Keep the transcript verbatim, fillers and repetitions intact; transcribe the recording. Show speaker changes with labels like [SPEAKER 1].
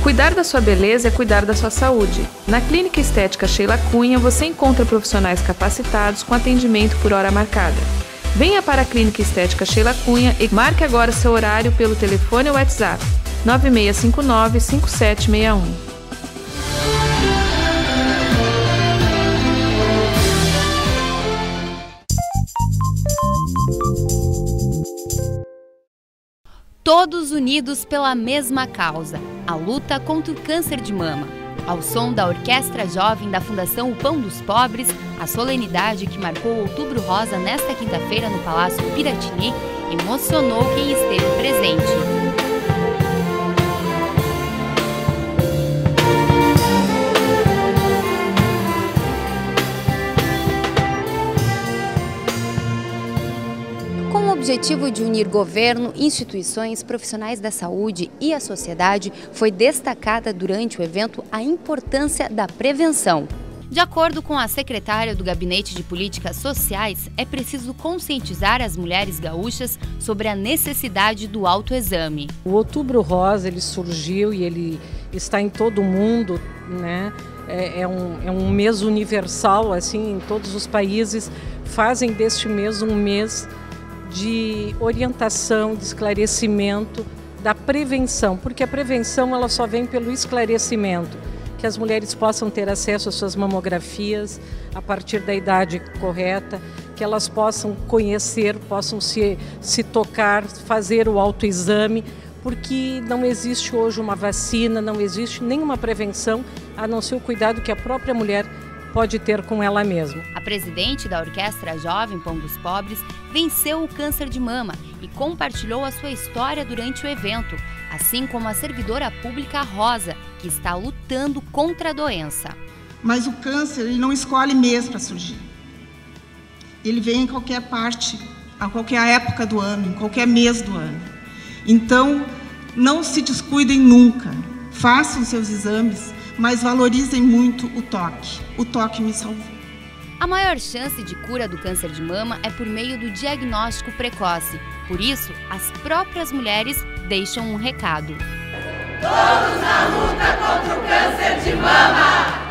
[SPEAKER 1] Cuidar da sua beleza é cuidar da sua saúde. Na Clínica Estética Sheila Cunha, você encontra profissionais capacitados com atendimento por hora marcada. Venha para a Clínica Estética Sheila Cunha e marque agora seu horário pelo telefone ou WhatsApp nove seis cinco nove, cinco sete seis um.
[SPEAKER 2] Todos unidos pela mesma causa, a luta contra o câncer de mama. Ao som da Orquestra Jovem da Fundação O Pão dos Pobres, a solenidade que marcou o Outubro Rosa nesta quinta-feira no Palácio Piratini emocionou quem esteve presente. Com o objetivo de unir governo, instituições, profissionais da saúde e a sociedade, foi destacada durante o evento a importância da prevenção. De acordo com a secretária do Gabinete de Políticas Sociais, é preciso conscientizar as mulheres gaúchas sobre a necessidade do autoexame.
[SPEAKER 3] O Outubro Rosa ele surgiu e ele está em todo o mundo, né? É, é, um, é um mês universal, assim, em todos os países fazem deste mês um mês de orientação, de esclarecimento, da prevenção, porque a prevenção ela só vem pelo esclarecimento, que as mulheres possam ter acesso às suas mamografias a partir da idade correta, que elas possam conhecer, possam se, se tocar, fazer o autoexame, porque não existe hoje uma vacina, não existe nenhuma prevenção, a não ser o cuidado que a própria mulher pode ter com ela mesma.
[SPEAKER 2] A presidente da Orquestra Jovem Pão dos Pobres venceu o câncer de mama e compartilhou a sua história durante o evento, assim como a servidora pública Rosa, que está lutando contra a doença.
[SPEAKER 4] Mas o câncer ele não escolhe mês para surgir. Ele vem em qualquer parte, a qualquer época do ano, em qualquer mês do ano. Então, não se descuidem nunca. Façam seus exames, mas valorizem muito o toque. O toque me salvou.
[SPEAKER 2] A maior chance de cura do câncer de mama é por meio do diagnóstico precoce. Por isso, as próprias mulheres deixam um recado.
[SPEAKER 5] Todos na luta contra o câncer de mama!